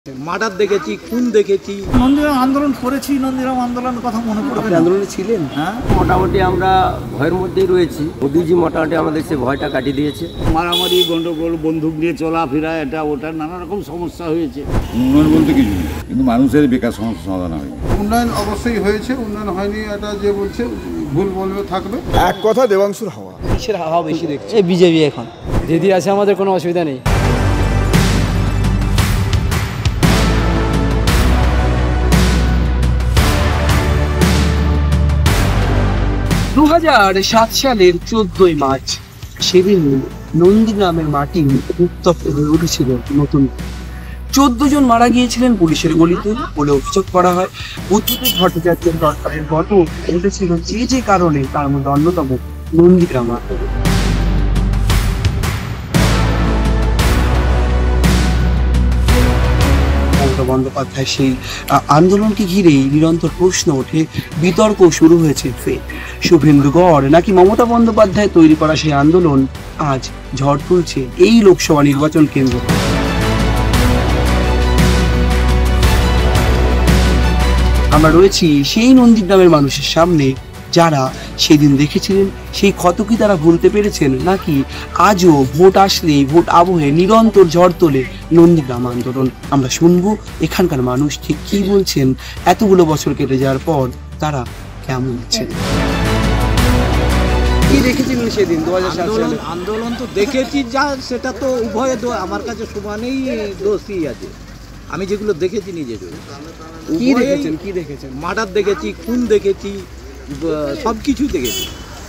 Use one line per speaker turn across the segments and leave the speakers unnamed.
Murder দেখেছি, খুন দেখেছি।
নন্দীগ্রাম আন্দোলন করেছি, নন্দীগ্রাম আন্দোলনের কথা মনে পড়বে।
আন্দোলনে ছিলেন?
হ্যাঁ,
মোটামুটি আমরা ভয়ের মধ্যেই রয়েছি। মোদিজি মোটামুটি আমাদের সে ভয়টা কাটিয়ে দিয়েছে।
মারামারি, গন্ডগোল, বন্দুক নিয়ে চলাফেরা, এটা ওটা নানা রকম সমস্যা হয়েছে।
উন্নয়ন বলতে কিছু নেই, কিন্তু মানুষের বেকার সমস্যা সমাধান হয়নি।
উন্নয়ন অবশ্যই হয়েছে, উন্নয়ন হয়নি এটা যে বলছে ভুল বলবে থাকবে।
এক কথা দেবাংশুর হাওয়া।
কিসের হাওয়া বেশি দেখছে?
এই বিজেপি এখন দিদি আছে, আমাদের কোনো অসুবিধা নেই।
2007 সালের 14ই মার্চ সেদিন নন্দীগ্রামের মাটি উত্তপ্ত হয়ে উঠেছিল নতুন। 14 জন মারা গিয়েছিলেন পুলিশের গুলিতে বলে অভিযোগ করা হয়। বুদ্ধদেব ভট্টাচার্যের সরকারের পতন ঘটেছিল যে কারণে, তার মধ্যে অন্যতম নন্দীগ্রাম আন্দোলন। মমতা বন্দ্যোপাধ্যায় সেই আন্দোলনকে ঘিরেই নিরন্তর প্রশ্ন ওঠে, বিতর্ক শুরু হয়েছে ফের। শুভেন্দুগড় নাকি মমতা বন্দ্যোপাধ্যায় তৈরি করা সেই আন্দোলন আজ ঝড় তুলছে এই লোকসভা নির্বাচন কেন্দ্র। আমরা রয়েছি সেই নন্দীগ্রামের মানুষের সামনে, যারা সেদিন দেখেছিলেন সেই ক্ষত কি তারা ভুলতে পেরেছেন, নাকি আজও ভোট আসলেই ভোট আবহে নিরন্তর ঝড় তোলে নন্দীগ্রাম আন্দোলন। আমরা শুনবো এখানকার মানুষ ঠিক কি বলছেন, এতগুলো বছর কেটে যাওয়ার পর তারা কেমন আছেন। কি দেখেছিলেন সেদিন 2007 সালে?
আন্দোলন তো দেখেছি, যা সেটা তো উভয় আমার কাছে সমানেই দোষী আছে। আমি যেগুলো দেখেছি নিজে
কি দেখেছেন?
মার্ডার দেখেছি, খুন দেখেছি, সব কিছু দেখেছি।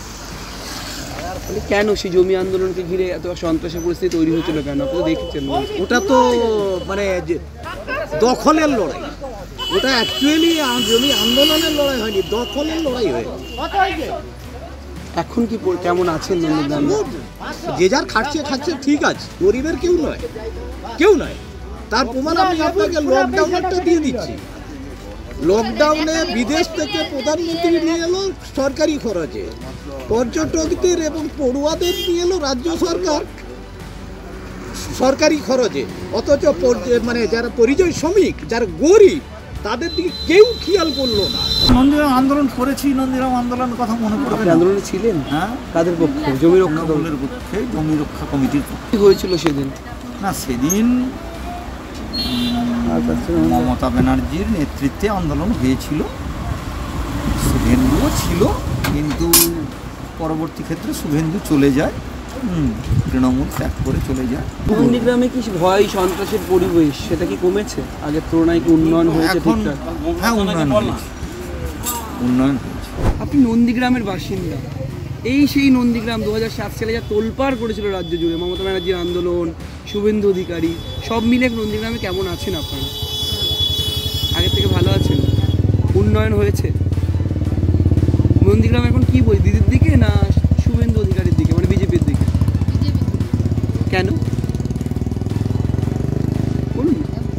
কেন সেই জমি আন্দোলনকে ঘিরে এত সন্ত্রাসের পরিস্থিতি তৈরি হয়েছিল কেন, আপনি তো দেখেছেন?
ওটা তো মানে দখলের লড়াই, ওটা অ্যাকচুয়ালি জমি আন্দোলনের লড়াই হয়নি, দখলের লড়াই হয়েছে।
এখন কি কেমন আছেন নন্দীগ্রাম?
যে যার খাচ্ছে ঠিক আছে, গরিবের কেউ নয়। তার প্রমাণ আমি আপনাকে লকডাউনটা দিয়ে দিচ্ছি। লকডাউনে বিদেশ থেকে প্রধানমন্ত্রী নিয়ে এলো সরকারি খরচে, পর্যটকদের এবং পড়ুয়াদের নিয়ে এলো রাজ্য সরকার সরকারি খরচে, অথচ মানে যারা পরিযায়ী শ্রমিক, যারা গরিব, তাদের দিকে কেউ খেয়াল করলো না।
নন্দীগ্রাম আন্দোলন করেছি, নন্দীগ্রাম আন্দোলনের কথা মনে পড়বে।
আন্দোলনে ছিলেন?
হ্যাঁ,
কাদের পক্ষে? জমি রক্ষা
দলের পক্ষে, জমি রক্ষা কমিটির পক্ষে।
কি হয়েছিল সেদিন?
না, সেদিন মমতা ব্যানার্জির নেতৃত্বে আন্দোলন হয়েছিল, শুভেন্দুও ছিল, কিন্তু পরবর্তী ক্ষেত্রে শুভেন্দু চলে যায়, তৃণমূল ত্যাগ করে চলে যায়।
নন্দীগ্রামে কি ভয় সন্ত্রাসের পরিবেশ সেটা কি কমেছে আগের তুলনায়? কি উন্নয়ন হয়েছে?
হ্যাঁ, উন্নয়ন হয়েছে।
আপনি নন্দীগ্রামের বাসিন্দা, সেই নন্দীগ্রাম 2007 সালে যা তোলপাড় করেছিল রাজ্য জুড়ে, মমতা ব্যানার্জির আন্দোলন, শুভেন্দু অধিকারী, সব মিলে নন্দীগ্রামে কেমন আছেন আপনারা? আগের থেকে ভালো আছেন? উন্নয়ন হয়েছে নন্দীগ্রাম? এখন কি বলি, দিদির দিকে না শুভেন্দু অধিকারীর দিকে, মানে বিজেপির দিকে? কেন বলুন।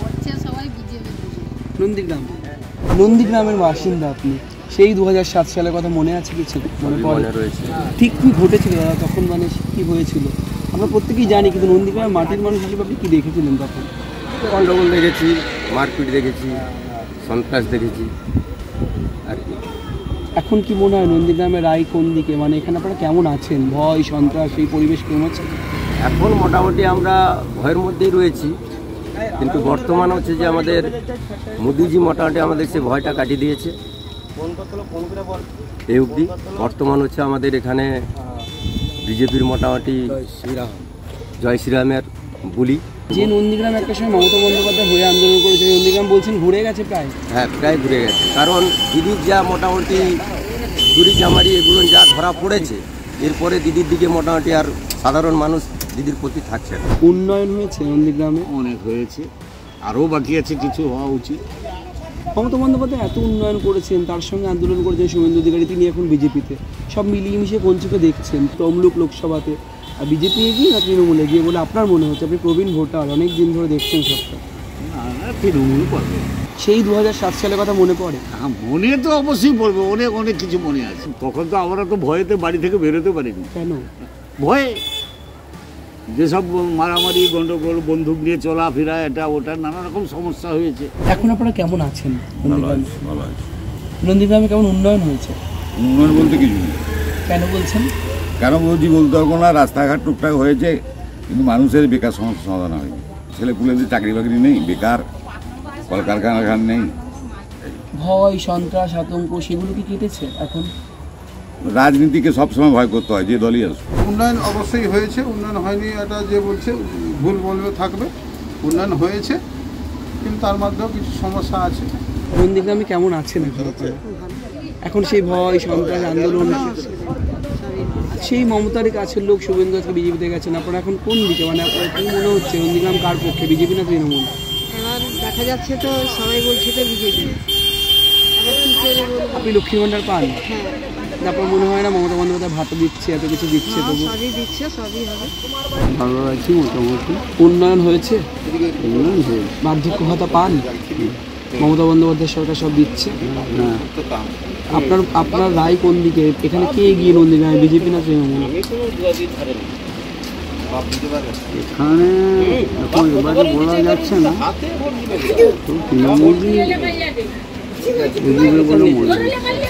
নন্দীগ্রামের বাসিন্দা আপনি, সেই 2007 সালের কথা মনে আছে কিছু? মনে
রয়েছে।
ঠিক কি ঘটেছিল দাদা তখন, মানে কি হয়েছিল আমরা প্রত্যেকেই জানি, কিন্তু নন্দীগ্রামের মাটির মানুষ হিসেবে আপনি কি দেখেছিলেন তখন?
গন্ডগোল দেখেছি, মারপিট দেখেছি, সন্ত্রাস দেখেছি আর কি।
এখন কি মনে হয় নন্দীগ্রামের রায় কোন দিকে, মানে এখানে আপনারা কেমন আছেন? ভয় সন্ত্রাস এই পরিবেশ কেমন আছে?
এখন মোটামুটি আমরা ভয়ের মধ্যেই রয়েছি, কিন্তু বর্তমান হচ্ছে যে আমাদের মোদিজি মোটামুটি আমাদের সে ভয়টা কাটিয়ে দিয়েছে এই অবধি। বর্তমান হচ্ছে আমাদের এখানে বিজেপির মোটামুটি জয় শ্রীরামের বুলি।
যে নন্দীগ্রাম একটা সময় মমতা বন্দ্যোপাধ্যায় হয়ে আন্দোলন করেছে, নন্দীগ্রাম বলছেন ঘুরে গেছে প্রায়।
হ্যাঁ, প্রায় ঘুরে গেছে, কারণ দিদির যা মোটামুটি চুরি চামারি এগুলো যা ধরা পড়েছে, এরপরে দিদির দিকে মোটামুটি আর সাধারণ মানুষ দিদির প্রতি থাকছে না।
উন্নয়ন হয়েছে নন্দীগ্রামে?
অনেক হয়েছে, আরও বাকি আছে, কিছু হওয়া উচিত।
মমতা বন্দ্যোপাধ্যায় এত উন্নয়ন করেছেন, তার সঙ্গে আন্দোলন করেছেন শুভেন্দু অধিকারী, তিনি এখন বিজেপিতে, সব মিলিয়ে মিশিয়ে কোন চোখে দেখছেন? তমলুক লোকসভাতে বিজেপি এগিয়ে না তৃণমূল এগিয়ে বলে আপনার মনে হচ্ছে? আপনি প্রবীণ ভোটার, অনেক দিন ধরে দেখছেন সবটা।
তৃণমূল পারবে।
সেই 2007 সালের কথা মনে পড়ে?
হ্যাঁ, মনে তো অবশ্যই পড়বে, অনেক কিছু মনে আছে। তখন তো আমরা তো ভয়েতে বাড়ি থেকে বেরোতে পারিনি।
কেন?
ভয়ে
যেসব মারামারি গন্ডগোল বন্দুক নিয়ে চলাফেরা এটা ওটা নানা রকম সমস্যা হয়েছে।
এখন আপনারা কেমন আছেন?
ভালো আছে, ভালো আছে।
নন্দীগ্রামে কেমন উন্নয়ন হয়েছে?
উন্নয়ন বলতে কিছু নেই।
কেন বলছেন?
কেন বলছি বলতে পারবো না, রাস্তাঘাট টুকটাক হয়েছে কিন্তু মানুষের বেকার সমস্যা সমাধান হয়নি। ছেলেপুলেদের চাকরি বাকরি নেই, বেকার, কলকারখানা নেই।
ভয়, সন্ত্রাস, আতঙ্ক সেগুলো কি কেটেছে? এখন
রাজনীতিকে সবসময় ভয় করতে হয়, যে দলই আসুক।
উন্নয়ন অবশ্যই হয়েছে, উন্নয়ন হয়নি এটা যে বলছে ভুল বলবে থাকবে। উন্নয়ন হয়েছে কিন্তু তার মধ্যেও কিছু সমস্যা আছে।
নন্দীগ্রামে কেমন আছেন এখন আপনারা? এখন সেই ভয়, সন্ত্রাস, আন্দোলন, সেই মমতার কাছের লোক শুভেন্দু আজকে বিজেপিতে গেছেন, আপনারা এখন কোন দিকে, মানে আপনার কি মনে হচ্ছে নন্দীগ্রাম কার পক্ষে, বিজেপি না তৃণমূল?
এবার দেখা যাচ্ছে তো সবাই বলছে তো বিজেপি।
আপনি লক্ষ্মীর ভাণ্ডার পান?
হ্যাঁ,
আপনার মনে হয় না মমতা বন্দ্যোপাধ্যায় ভাতা দিচ্ছে, এত কিছু দিচ্ছে, তবু
সবই দিচ্ছে, সবই হবে।
ভালো আছি মোটামুটি। উন্নয়ন হয়েছে? উন্নয়ন হয়েছে। বার্ধক্য ভাতা পান? মমতা বন্দ্যোপাধ্যায় সরকার সব দিচ্ছে। আপনার রায় কোন দিকে? এখানে কে এগিয়ে নন্দীগ্রামে, বিজেপি না তৃণমূল?
এখানে এখন এবারে বলা যাচ্ছে না, তৃণমূলই বলে মনে হয়।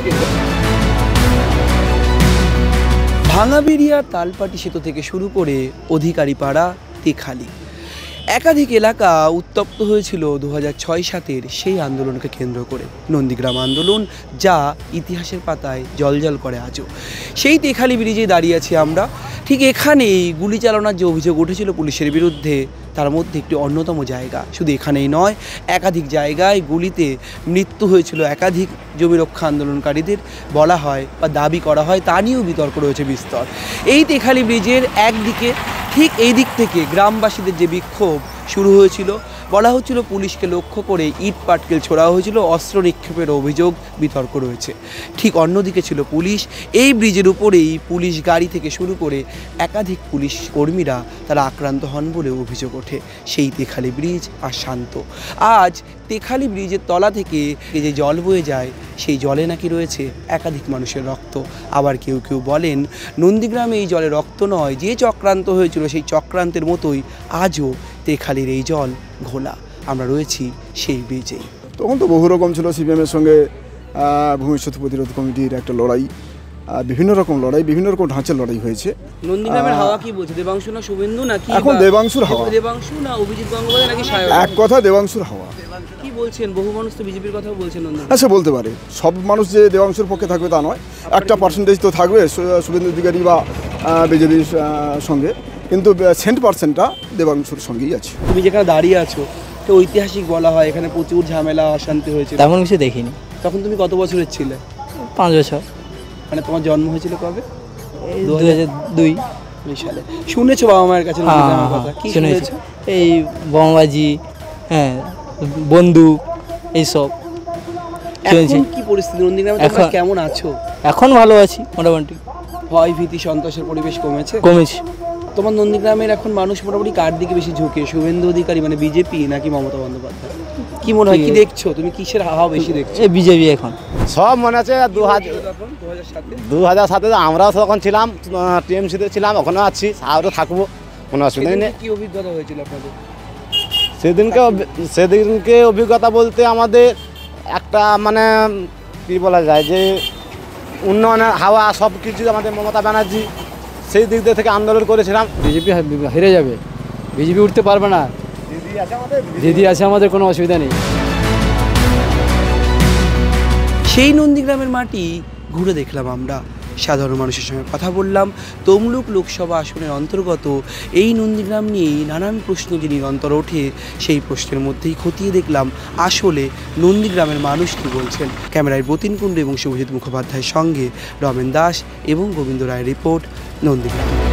ভাঙাবেড়িয়া, তালপাটি সেতু থেকে শুরু করে অধিকারী পাড়া, তেখালি, একাধিক এলাকা উত্তপ্ত হয়েছিল 2006-07 সেই আন্দোলনকে কেন্দ্র করে। নন্দীগ্রাম আন্দোলন যা ইতিহাসের পাতায় জলজল করে আজও। সেই তেখালি ব্রিজে দাঁড়িয়ে আছি আমরা। ঠিক এখানেই গুলি চালানোর যে অভিযোগ উঠেছিল পুলিশের বিরুদ্ধে, তার মধ্যে একটি অন্যতম জায়গা। শুধু এখানেই নয়, একাধিক জায়গায় গুলিতে মৃত্যু হয়েছিল একাধিক জমি রক্ষা আন্দোলনকারীদের, বলা হয় বা দাবি করা হয়, তা নিয়েও বিতর্ক রয়েছে বিস্তর। এই তেখালি ব্রিজের একদিকে, ঠিক এই দিক থেকে গ্রামবাসীদের যে বিক্ষোভ শুরু হয়েছিল, বলা হচ্ছিল পুলিশকে লক্ষ্য করে ইট পাটকেল ছোড়া হয়েছিল, অস্ত্র নিক্ষেপের অভিযোগ, বিতর্ক রয়েছে। ঠিক অন্যদিকে ছিল পুলিশ। এই ব্রিজের উপরেই পুলিশ গাড়ি থেকে শুরু করে একাধিক পুলিশ কর্মীরা তারা আক্রান্ত হন বলে অভিযোগ ওঠে। সেই তেখালি ব্রিজ আর শান্ত। আজ তেখালি ব্রিজের তলা থেকে যে জল বয়ে যায়, সেই জলে নাকি রয়েছে একাধিক মানুষের রক্ত। আবার কেউ কেউ বলেন নন্দীগ্রামে এই জলে রক্ত নয়, যে চক্রান্ত হয়েছিল সেই চক্রান্তের মতোই আজও তেখালির এই জল ঘোলা। আমরা রয়েছি সেই ব্রিজেই।
তখন তো বহু রকম ছিল, সিপিএমের সঙ্গে ভবিষ্যৎ প্রতিরোধ কমিটির একটা লড়াই, বিভিন্ন রকম লড়াই, বিভিন্ন রকম ঢাঁচার লড়াই হয়েছে।
নন্দীগ্রামের হাওয়া কি বলছে? দেবাংশু না শুভেন্দু, নাকি
এখন দেবাংশুর হাওয়া?
দেবাংশু না অভিজিৎ গঙ্গোপাধ্যায়, নাকি
এক কথা দেবাংশুর হাওয়া।
কি বলছেন? বহু মানুষ তো বিজেপির কথাও বলছেন নন্দীগ্রামে।
হ্যাঁ, সে বলতে পারে। সব মানুষ যে দেবাংশুর পক্ষে থাকবে তা নয়, একটা পার্সেন্টেজ তো থাকবে শুভেন্দু অধিকারী বা বিজেপির সঙ্গে, কিন্তু %টা দেবাংশুর সঙ্গেই আছে।
তুমি যেখানে দাঁড়িয়ে আছো, তো ঐতিহাসিক বলা হয়, এখানে প্রচুর ঝামেলা অশান্তি হয়েছে।
তেমন কিছু দেখিনি।
তখন তুমি কত বছরের ছিলে?
5 বছর।
মানে তোমার জন্ম হয়েছিল কবে?
2002
সালে। শুনেছো বাবা মায়ের কাছে নন্দীগ্রামের কথা? কি শুনেছো?
এই বোমাবাজি, হ্যাঁ, বন্দুক, এইসব শুনেছি।
এখন কি পরিস্থিতি নন্দীগ্রামে? তোমরা কেমন আছো?
এখন ভালো আছি মোটামুটি।
ভয় ভীতি সন্ত্রাসের পরিবেশ কমেছে?
কমেছে।
তোমার নন্দীগ্রামের এখন মানুষ মোটামুটি কার দিকে বেশি ঝুঁকে, শুভেন্দু অধিকারী মানে বিজেপি নাকি মমতা বন্দ্যোপাধ্যায়? কি মনে হয়, কি দেখছো তুমি, কিসের হাওয়া বেশি দেখছো?
এই বিজেপি এখন
সব মনে আছে। 2007 আমরাও তখন ছিলাম, টিএমসিতে ছিলাম, ওখানেও আছি, আরও থাকবো, কোনো অসুবিধা নেই।
কি অভিজ্ঞতা হয়েছিল আপনাদের
সেদিনকে? অভিজ্ঞতা বলতে আমাদের একটা মানে কি বলা যায়, যে উন্নয়নের হাওয়া সব কিছু আমাদের মমতা ব্যানার্জি সেই দিক থেকে আন্দোলন করেছিলাম।
বিজেপি হেরে যাবে, বিজেপি উঠতে পারবে না। দিদি আছে আমাদের, কোনো অসুবিধা নেই।
সেই নন্দীগ্রামের মাটি ঘুরে দেখলাম আমরা, সাধারণ মানুষের সঙ্গে কথা বললাম। তমলুক লোকসভা আসনের অন্তর্গত এই নন্দীগ্রাম নিয়েই নানান প্রশ্ন যে নিরন্তর ওঠে, সেই প্রশ্নের মধ্যেই খতিয়ে দেখলাম আসলে নন্দীগ্রামের মানুষ কী বলছেন। ক্যামেরায় বতিন কুণ্ডু এবং শুভজিৎ মুখোপাধ্যায়ের সঙ্গে রমেন দাস এবং গোবিন্দ রায়ের রিপোর্ট, নন্দীগ্রাম।